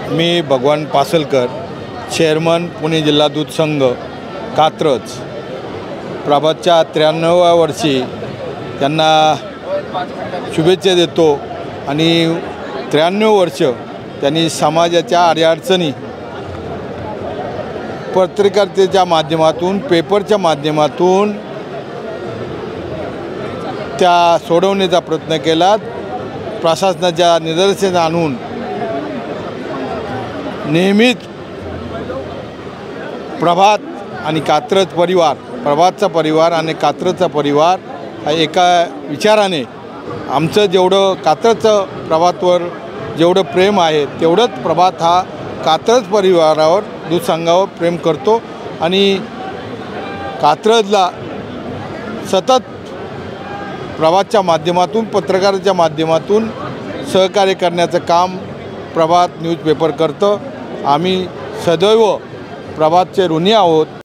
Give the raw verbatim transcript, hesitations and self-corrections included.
मी भगवान पासलकर, चेअरमन पुणे जिल्हा दूध संघ कात्रज, प्रभातच्या त्र्याण्णव्या वर्षी त्यांना शुभेच्छा देतो। आणि त्र्याण्णव वर्ष त्यांनी समाजाच्या अडीअडचणी पत्रकारितेच्या माध्यमातून, पेपरच्या माध्यमातून त्या सोडवण्याचा प्रयत्न केला। प्रशासनाच्या निदर्शनास आणून नेहमीच प्रभात आणि कात्रज परिवार, प्रभातचा परिवार आणि कात्रजचा परिवार हा एका विचाराने, आमचं जेवढं कात्रजचं प्रभातवर जेवढं प्रेम आहे तेवढंच प्रभात हा कात्रज परिवारावर, दूध संघावर प्रेम करतो। आणि कात्रजला सतत प्रभातच्या माध्यमातून, पत्रकाराच्या माध्यमातून सहकार्य करण्याचं काम प्रभात न्यूजपेपर करतं। आम्ही सदैव प्रभातचे ऋणी आहोत।